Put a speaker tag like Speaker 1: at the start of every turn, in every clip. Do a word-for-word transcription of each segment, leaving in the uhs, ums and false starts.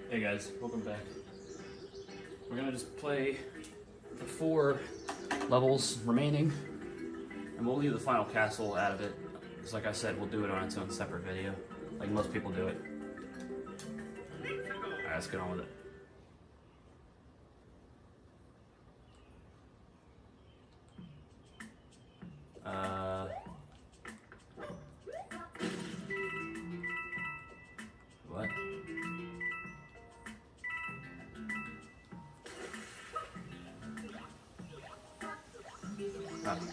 Speaker 1: Hey guys, welcome back. We're gonna just play the four levels remaining, and we'll leave the final castle out of it, because like I said, we'll do it on its own separate video, like most people do it. Alright, let's get on with it. Uh... What? Ah.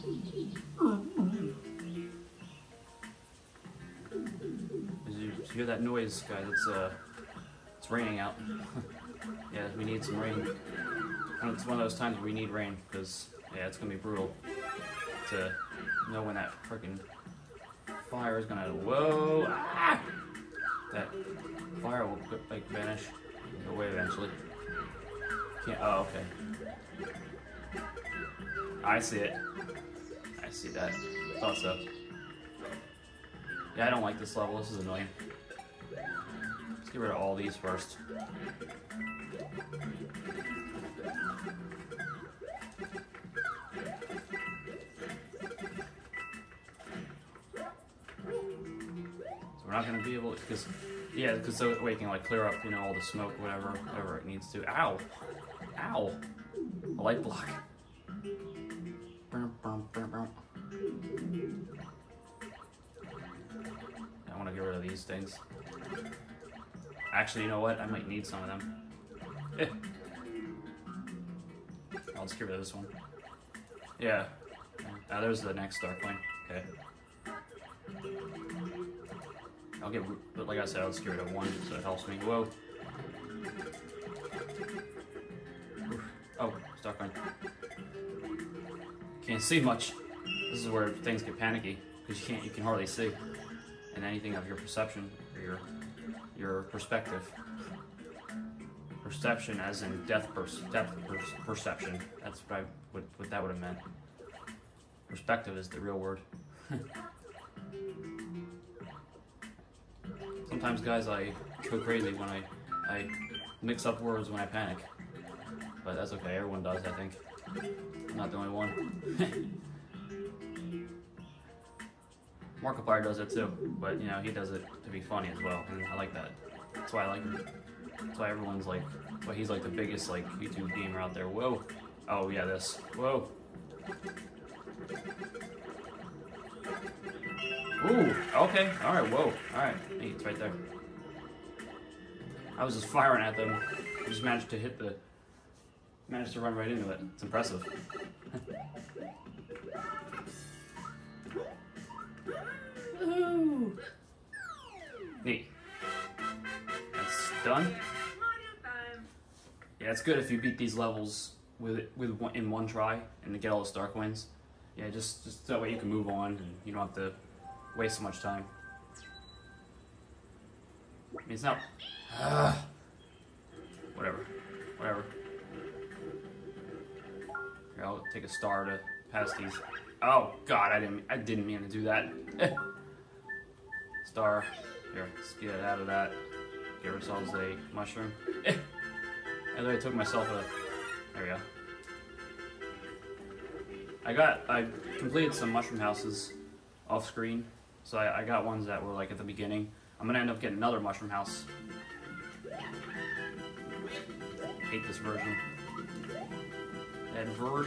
Speaker 1: Did you hear that noise, guys? It's uh, it's raining out. Yeah, we need some rain. And it's one of those times where we need rain because yeah, it's gonna be brutal to know when that freaking fire is gonna. Whoa! Ah! That fire will like vanish, go away eventually. Can't. Oh, okay. I see it. I see that. Thought so. Yeah, I don't like this level. This is annoying. Let's get rid of all these first. So we're not gonna be able to, because yeah, because so we can like clear up, you know, all the smoke, whatever, whatever it needs to. Ow! Ow! A light block. I want to get rid of these things. Actually, you know what? I might need some of them. I'll just get rid of this one. Yeah. Now there's the next dark one. Okay. I'll get, but like I said, I'll just get rid of one so it helps me. Whoa. Oh, dark one. Can't see much. This is where things get panicky because you can't, you can hardly see in anything of your perception or your your perspective. Perception, as in depth, pers depth per perception. That's what I what, what that would have meant. Perspective is the real word. Sometimes, guys, I go crazy when I I mix up words when I panic, but that's okay. Everyone does, I think. I'm not the only one. Markiplier does it too, but you know, he does it to be funny as well, and I like that. That's why I like him. That's why everyone's like, that's why he's like the biggest like YouTube gamer out there. Whoa. Oh yeah, this. Whoa. Ooh, okay. Alright, whoa. Alright. Hey, it's right there. I was just firing at them. I just managed to hit the managed to run right into it. It's impressive. Woohoo! Neat. That's done. Yeah, it's good if you beat these levels with with one, in one try and to get all the Stark wins. Yeah, just just that way you can move on and you don't have to waste so much time. I mean, it's not. Uh, whatever. Whatever. Here, I'll take a star to pass these. Oh God, I didn't. I didn't mean to do that. Star. Here, let's get out of that. Give ourselves a mushroom. And then I took myself a. There we go. I got. I completed some mushroom houses off screen, so I, I got ones that were like at the beginning. I'm gonna end up getting another mushroom house. Hate this version. Advert.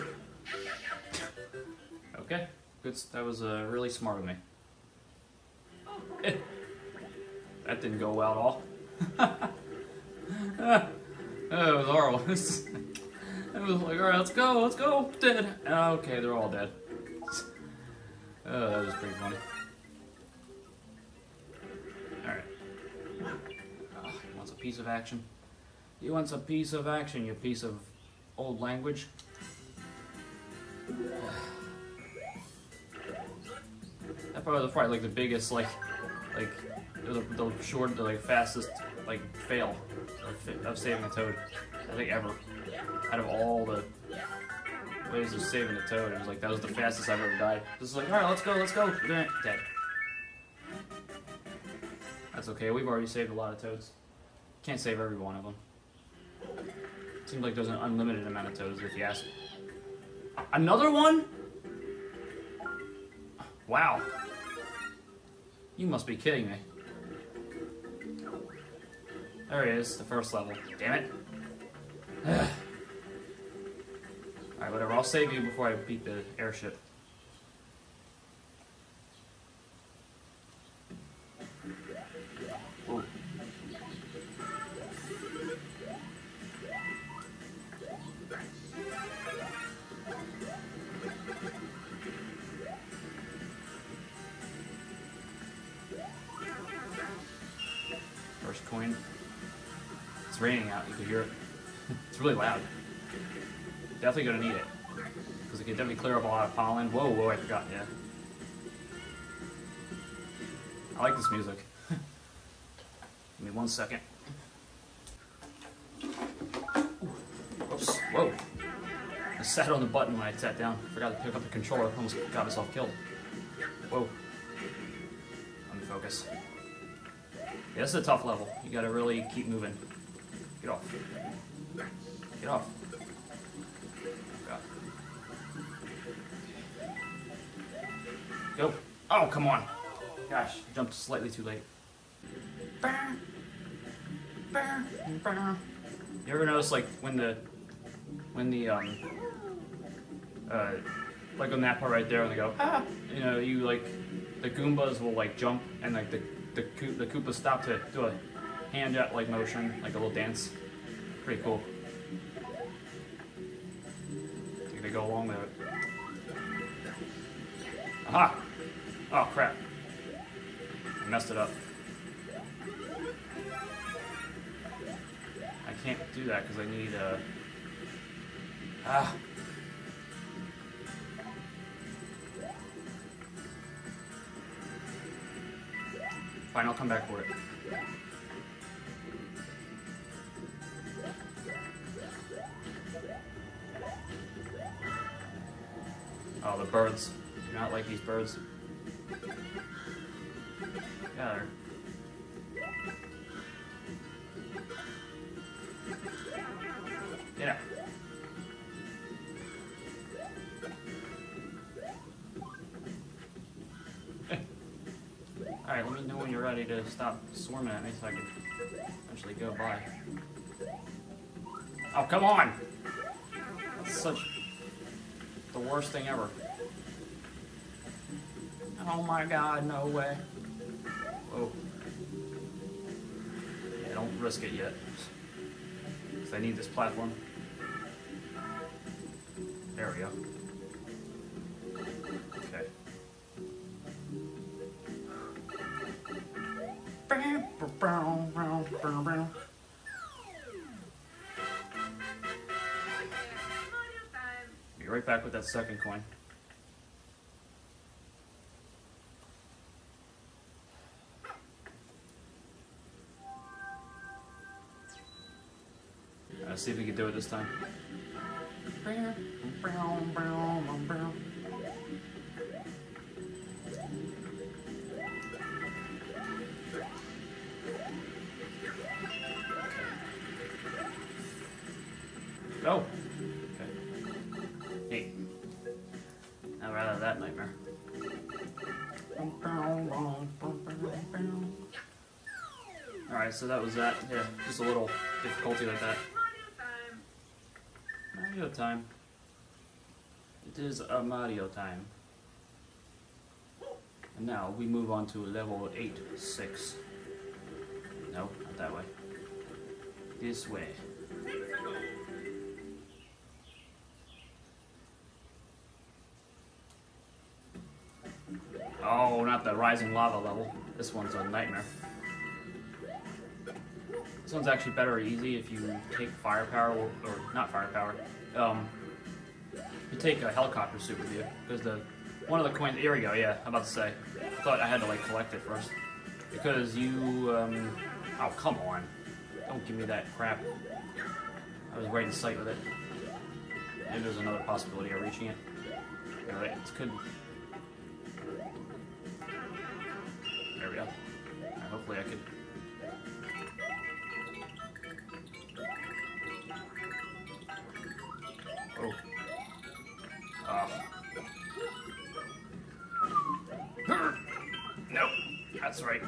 Speaker 1: Okay, good. That was uh, really smart of me. That didn't go well at all. Ah, that was horrible. It was like, all right, let's go, let's go. Dead. Okay, they're all dead. Oh, that was pretty funny. All right. Oh, he wants a piece of action. He wants a piece of action. You piece of old language. That probably was probably like the biggest, like, like the, the short, the like fastest, like fail of, of saving a toad, I think ever. Out of all the ways of saving a toad, it was like that was the fastest I've ever died. Just like, all right, let's go, let's go. Dead. That's okay. We've already saved a lot of toads. Can't save every one of them. Seems like there's an unlimited amount of toads if you ask. Another one? Wow. You must be kidding me. There he is, the first level. Damn it. Alright, whatever. I'll save you before I beat the airship. Ooh. First coin. It's raining out, you can hear it. It's really loud. Definitely gonna need it. Because it can definitely clear up a lot of pollen. Whoa, whoa, I forgot, yeah. I like this music. Give me one second. Whoops, whoa. I sat on the button when I sat down. Forgot to pick up the controller, almost got myself killed. Whoa. Unfocus. Yeah, this is a tough level. You gotta really keep moving. Get off. Get off. God. Go. Oh, come on. Gosh, I jumped slightly too late. You ever notice, like, when the, when the, um, uh, like on that part right there, when they go, ah, you know, you, like, the Goombas will, like, jump, and, like, the, the, the Koopas stop to do a hand-like motion, like a little dance. Pretty cool. I think they go along with it. Aha! Oh, crap. I messed it up. I can't do that because I need a... Uh... Ah! Fine, I'll come back for it. Oh, the birds. Do not like these birds. Yeah, they're... Get out. Alright, let me know when you're ready to stop swarming at me so I can eventually go by. Oh, come on! That's such... the worst thing ever. Oh my god, no way. Whoa. Yeah, don't risk it yet. Because I need this platform. There we go. Okay. Be right back with that second coin. Let's see if we can do it this time. Oh! Okay. Hey. Now we're out of that nightmare. Alright, so that was that. Yeah, just a little difficulty like that. Mario time. It is a Mario time. And now we move on to level eight six. No, not that way. This way. Oh, not the rising lava level. This one's a nightmare. This one's actually better or easy if you take firepower, or, or not firepower. Um, you take a helicopter suit with you, because the one of the coins. Here we go. Yeah, I'm about to say. I thought I had to like collect it first, because you. Um, oh, come on! Don't give me that crap. I was right in sight with it. Maybe there's another possibility of reaching it. All right, it's good. There we go. Right, hopefully I could. That's right.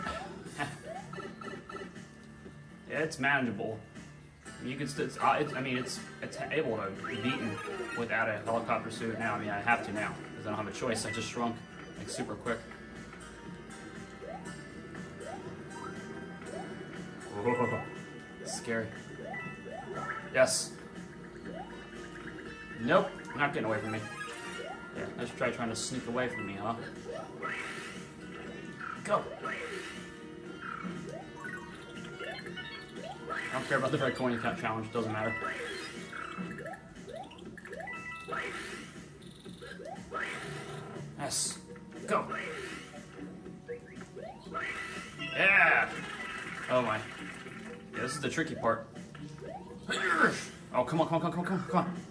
Speaker 1: Yeah, it's manageable. You can still, it's, uh, it's, I mean, it's it's able to be beaten without a helicopter suit now. I mean, I have to now, because I don't have a choice. I just shrunk, like, super quick. Whoa. Scary. Yes. Nope, not getting away from me. Yeah, let's try trying to sneak away from me, huh? Go. I don't care about the red coin count challenge, it doesn't matter. Yes. Go. Yeah. Oh my. Yeah, this is the tricky part. Oh, come on, come on, come on, come on, come on, come on.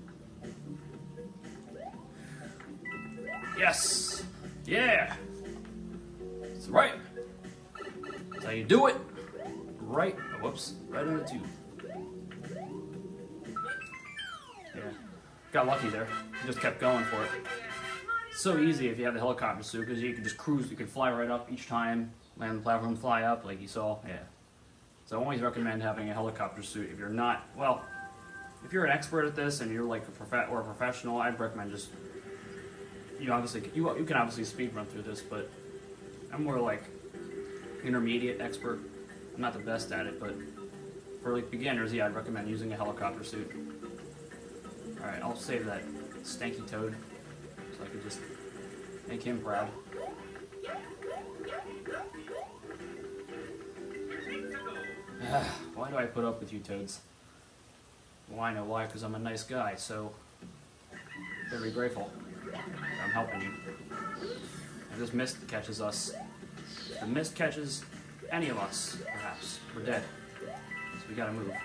Speaker 1: Yes. Yeah. That's right. That's how you do it. Right. Oh, whoops. Right in the tube. Yeah. Got lucky there. Just kept going for it. It's so easy if you have the helicopter suit because you can just cruise. You can fly right up each time. Land the platform, fly up like you saw. Yeah. So I always recommend having a helicopter suit if you're not, well, if you're an expert at this and you're like a prof or a professional, I'd recommend just, you obviously, you, you can obviously speed run through this, but I'm more like intermediate expert. I'm not the best at it, but for like beginners, yeah, I'd recommend using a helicopter suit. Alright, I'll save that stanky toad so I could just make him proud. Why do I put up with you toads? Well, I know why, because I'm a nice guy, so very grateful that I'm helping you. If this mist catches us, if the mist catches any of us, perhaps, we're dead. So we gotta move.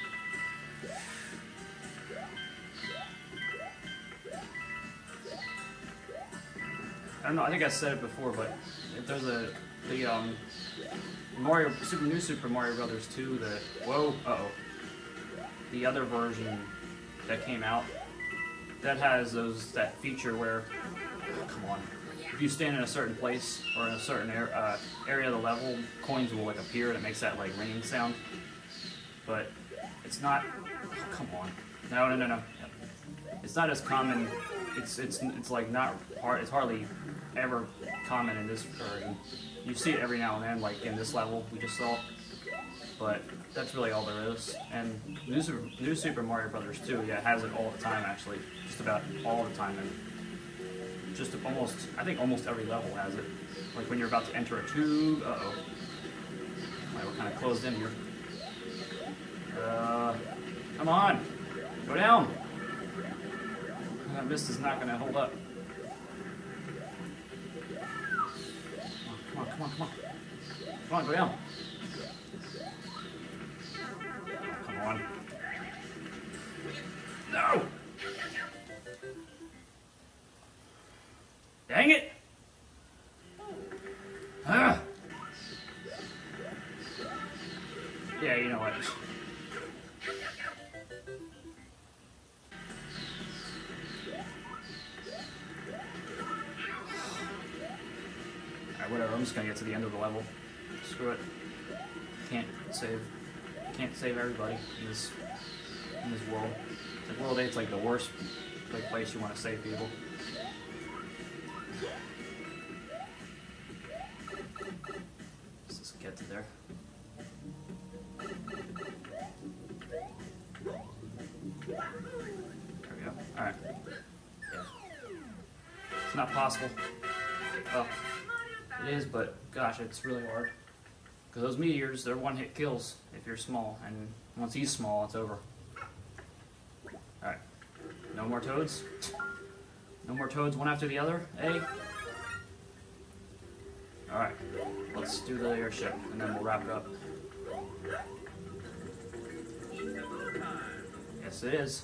Speaker 1: I don't know, I think I said it before, but if there's a, the, um, Mario, Super New Super Mario Brothers two, the, whoa, uh-oh, the other version that came out, that has those, that feature where, oh, come on, if you stand in a certain place or in a certain air, uh, area of the level, coins will like appear and it makes that like ringing sound, but it's not, oh, come on, no, no, no, no, it's not as common, it's, it's, it's like not, hard, it's hardly ever common in this version. You see it every now and then, like in this level we just saw, but that's really all there is. And New Super, New Super Mario Brothers two, yeah, has it all the time actually, just about all the time, and just almost, I think almost every level has it. Like when you're about to enter a tube, uh-oh. Right, we're kind of closed in here. Uh, come on, go down. That mist is not going to hold up. Come on, come on, come on. Come on, go down. Come on. No! Dang it! Ah. Yeah, you know what? Whatever, I'm just gonna get to the end of the level. Screw it. Can't save. Can't save everybody in this in this world. Like World eight's like the worst like place you want to save people. Let's just get to there. There we go. All right. Yeah. It's not possible. Oh. It is, but gosh, it's really hard. Because those meteors, they're one-hit kills if you're small, and once he's small, it's over. Alright. No more toads? No more toads one after the other, eh? Alright. Let's do the airship, and then we'll wrap it up. Yes, it is.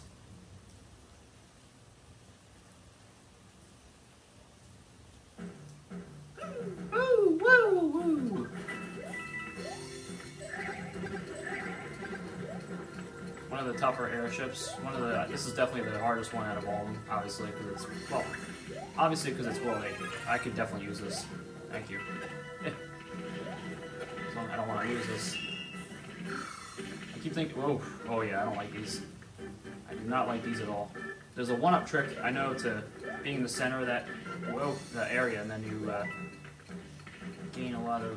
Speaker 1: Woo, woo, woo. One of the tougher airships. One of the. This is definitely the hardest one out of all of them. Obviously, because it's well. Obviously, because it's World eight. I could definitely use this. Thank you. I don't want to lose this. I keep thinking, whoa, oh yeah, I don't like these. I do not like these at all. There's a one-up trick, I know, to being in the center of that, whoa, that area, and then you uh, gain a lot of...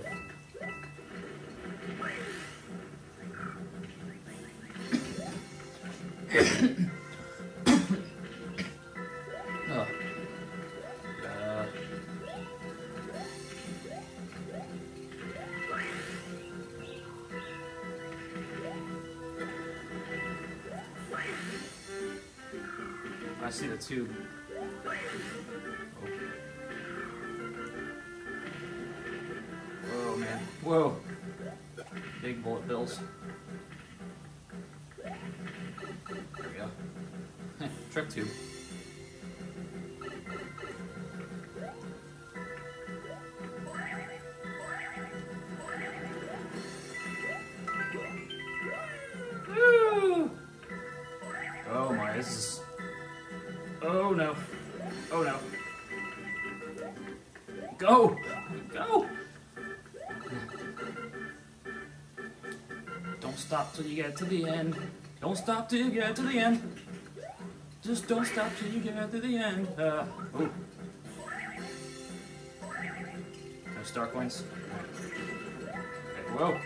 Speaker 1: oh. uh, I see the tube. Whoa, man. Whoa. Big bullet bills. There we go. Trick tube. Woo! Oh my, this is... Oh no. Oh no. Go! Go! Don't stop till you get to the end. Don't stop till you get to the end. Just don't stop till you get to the end. Uh, ooh. No star coins. Okay, whoa.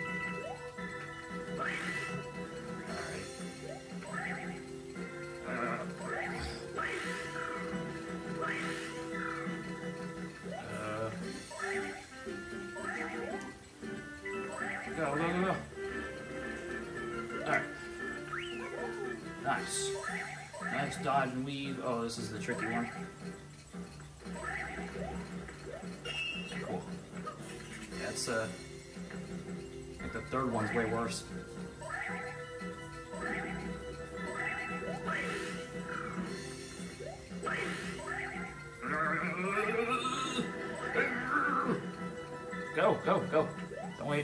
Speaker 1: Go, go, go, go. Alright. Nice. Nice dodge and weave. Oh, this is the tricky one. Cool. Yeah, it's, uh... I think the third one's way worse. Go, go, go. Don't wait.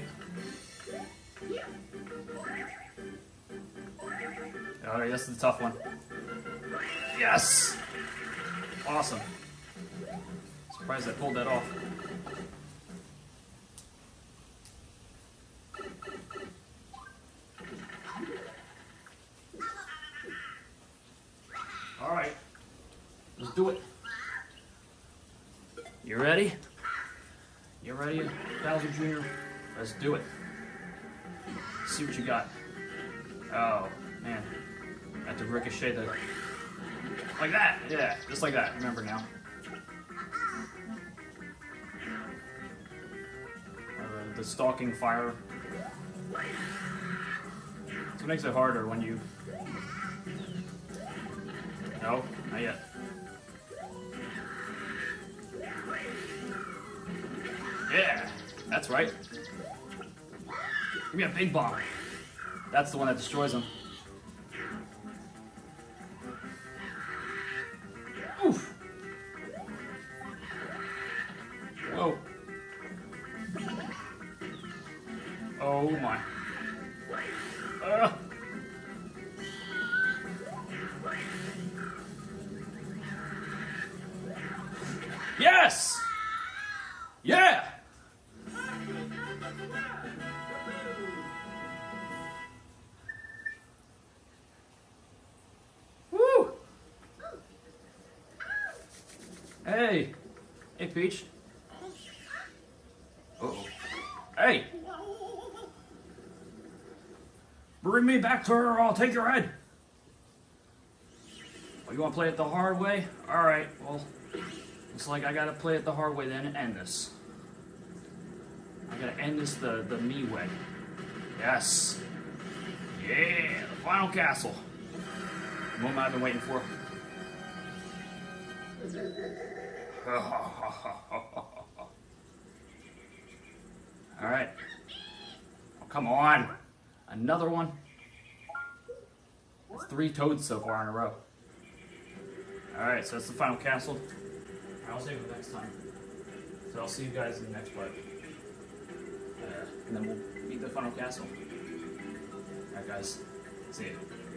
Speaker 1: Alright, this is the tough one. Yes! Awesome. Surprised I pulled that off. Alright. Let's do it. You ready? You ready, Bowser Junior? Let's do it. Let's see what you got. Oh, man. I have to ricochet the... Like that! Yeah, just like that. Remember now. Uh, the stalking fire. So it makes it harder when you... No, not yet. Yeah, that's right. Give me a big bomb. That's the one that destroys them. Oof. Whoa. Oh my. Uh. Yes! Yeah! Woo! Hey! Hey, Peach. Uh-oh. Hey! Bring me back to her or I'll take your head! Oh, you want to play it the hard way? Alright, well, looks like I gotta play it the hard way then and end this. I gotta end this the, the me way. Yes! Yeah! The final castle! The moment I've been waiting for. Alright. Oh, come on! Another one? That's three toads so far in a row. Alright, so that's the final castle. I'll save it next time. So I'll see you guys in the next part. Uh, and then we'll beat the final castle. Alright guys, see ya.